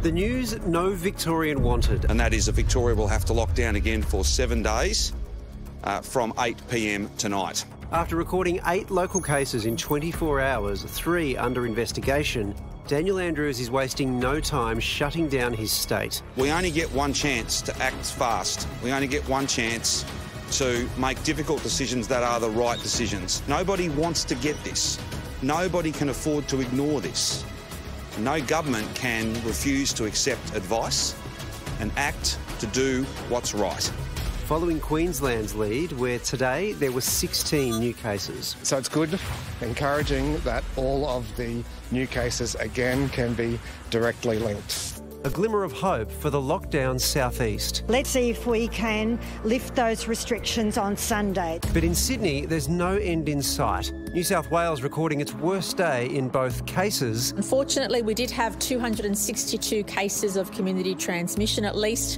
The news no Victorian wanted. And that is that Victoria will have to lock down again for 7 days from 8 p.m. tonight. After recording 8 local cases in 24 hours, 3 under investigation, Daniel Andrews is wasting no time shutting down his state. We only get one chance to act fast. We only get one chance to make difficult decisions that are the right decisions. Nobody wants to get this. Nobody can afford to ignore this. No government can refuse to accept advice and act to do what's right. Following Queensland's lead, where today there were 16 new cases. So it's good, encouraging that all of the new cases again can be directly linked. A glimmer of hope for the lockdown southeast. Let's see if we can lift those restrictions on Sunday. But in Sydney, there's no end in sight. New South Wales recording its worst day in both cases. Unfortunately, we did have 262 cases of community transmission. At least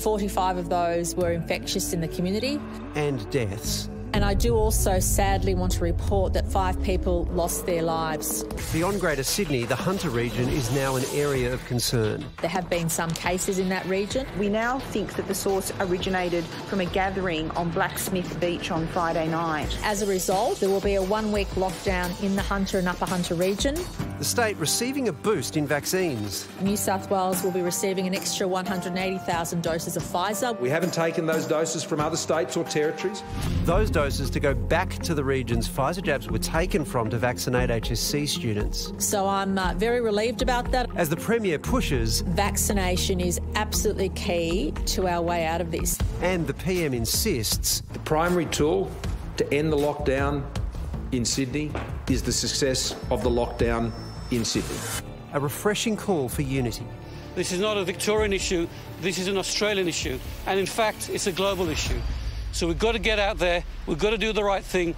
45 of those were infectious in the community. And deaths. And I do also sadly want to report that 5 people lost their lives. Beyond Greater Sydney, the Hunter region is now an area of concern. There have been some cases in that region. We now think that the source originated from a gathering on Blacksmith Beach on Friday night. As a result, there will be a 1-week lockdown in the Hunter and Upper Hunter region. The state receiving a boost in vaccines. New South Wales will be receiving an extra 180,000 doses of Pfizer. We haven't taken those doses from other states or territories. Those doses to go back to the regions Pfizer jabs were taken from to vaccinate HSC students. So I'm very relieved about that. As the Premier pushes, vaccination is absolutely key to our way out of this. And the PM insists, the primary tool to end the lockdown in Sydney is the success of the lockdown in Sydney. A refreshing call for unity. This is not a Victorian issue, this is an Australian issue. And in fact, it's a global issue. So we've got to get out there, we've got to do the right thing.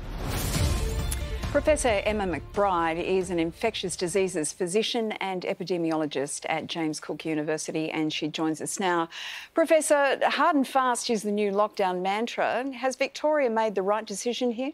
Professor Emma McBride is an infectious diseases physician and epidemiologist at James Cook University, and she joins us now. Professor, hard and fast is the new lockdown mantra. Has Victoria made the right decision here?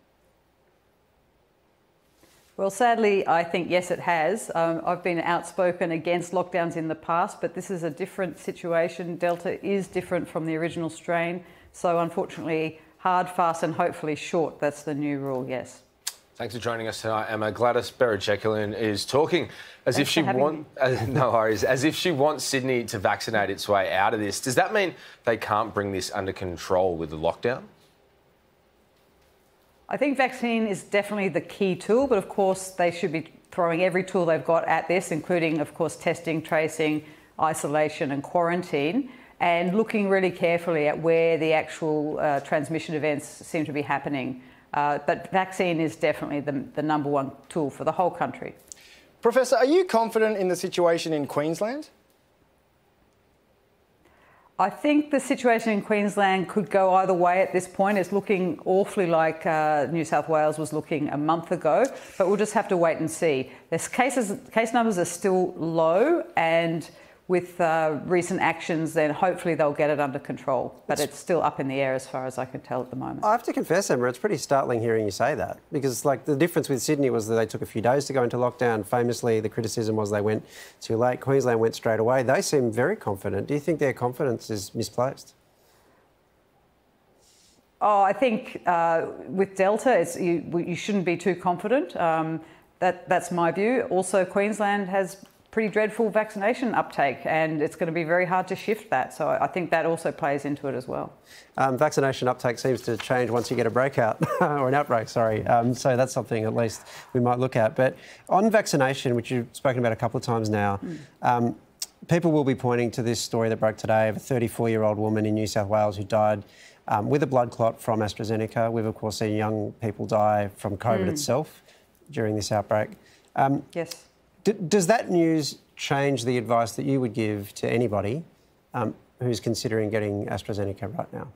Well, sadly, I think yes, it has. I've been outspoken against lockdowns in the past, but this is a different situation. Delta is different from the original strain. So unfortunately, hard, fast and hopefully short, that's the new rule, yes. Thanks for joining us tonight, Emma. Gladys Berejiklian is talking as if she wants Sydney to vaccinate its way out of this. Does that mean they can't bring this under control with the lockdown? I think vaccine is definitely the key tool, but of course they should be throwing every tool they've got at this, including, of course, testing, tracing, isolation and quarantine, and looking really carefully at where the actual transmission events seem to be happening. But vaccine is definitely the number one tool for the whole country. Professor, are you confident in the situation in Queensland? I think the situation in Queensland could go either way at this point. It's looking awfully like New South Wales was looking a month ago, but we'll just have to wait and see. Case numbers are still low, and with recent actions, then hopefully they'll get it under control. But it's still up in the air as far as I can tell at the moment. I have to confess, Emma, it's pretty startling hearing you say that, because like the difference with Sydney was that they took a few days to go into lockdown. Famously, the criticism was they went too late. Queensland went straight away. They seem very confident. Do you think their confidence is misplaced? Oh, I think with Delta, you shouldn't be too confident. That's my view. Also, Queensland has pretty dreadful vaccination uptake, and it's going to be very hard to shift that. So I think that also plays into it as well. Vaccination uptake seems to change once you get a breakout, or an outbreak, sorry. So that's something at least we might look at. But on vaccination, which you've spoken about a couple of times now, people will be pointing to this story that broke today of a 34-year-old woman in New South Wales who died with a blood clot from AstraZeneca. We've, of course, seen young people die from COVID itself during this outbreak. Yes. Does that news change the advice that you would give to anybody who's considering getting AstraZeneca right now?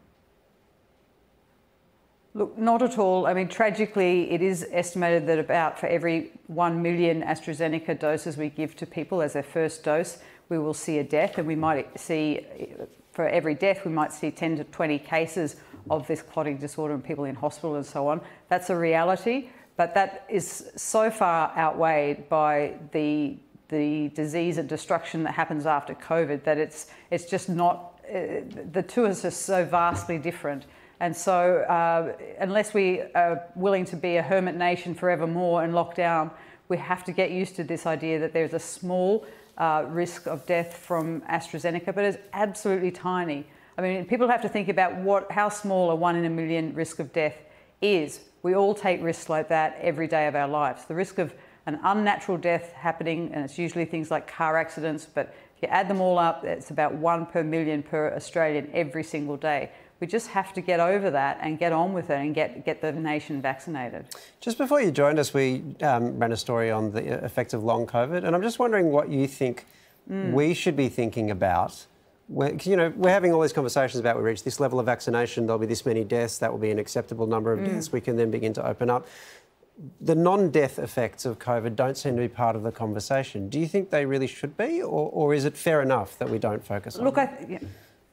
Look, not at all. I mean, tragically, it is estimated that about for every 1 million AstraZeneca doses we give to people as their first dose, we will see a death, and we might see, for every death, we might see 10 to 20 cases of this clotting disorder in people in hospital and so on. That's a reality. But that is so far outweighed by the the disease and destruction that happens after COVID, that it's just not, the two are just so vastly different. And so unless we are willing to be a hermit nation forevermore and lock down, we have to get used to this idea that there's a small risk of death from AstraZeneca, but it's absolutely tiny. I mean, people have to think about how small a 1 in a million risk of death is. We all take risks like that every day of our lives. The risk of an unnatural death happening, and it's usually things like car accidents, but if you add them all up, it's about 1 per million per Australian every single day. We just have to get over that and get on with it and get the nation vaccinated. Just before you joined us, we ran a story on the effects of long COVID, and I'm just wondering what you think we should be thinking about. We're having all these conversations about we reach this level of vaccination, there'll be this many deaths, that will be an acceptable number of deaths, we can then begin to open up. The non-death effects of COVID don't seem to be part of the conversation. Do you think they really should be, or is it fair enough that we don't focus on them?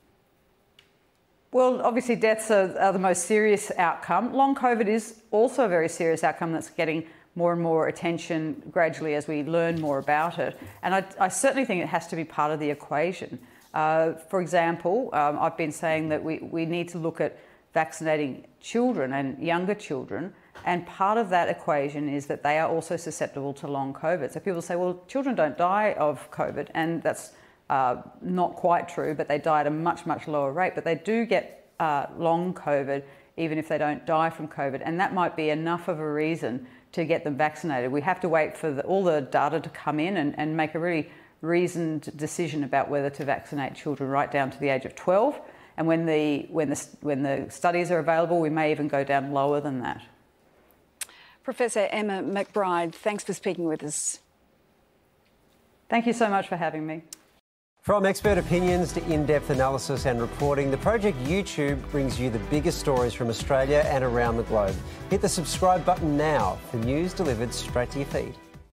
Well, obviously deaths are the most serious outcome. Long COVID is also a very serious outcome that's getting more and more attention gradually as we learn more about it. And I certainly think it has to be part of the equation. For example, I've been saying that we need to look at vaccinating children and younger children, and part of that equation is that they are also susceptible to long COVID. So people say, well, children don't die of COVID, and that's not quite true, but they die at a much, much lower rate. But they do get long COVID, even if they don't die from COVID. And that might be enough of a reason to get them vaccinated. We have to wait for all the data to come in and make a really reasoned decision about whether to vaccinate children right down to the age of 12. And when the studies are available, we may even go down lower than that. Professor Emma McBride, thanks for speaking with us. Thank you so much for having me. From expert opinions to in-depth analysis and reporting, the Project YouTube brings you the biggest stories from Australia and around the globe. Hit the subscribe button now for news delivered straight to your feed.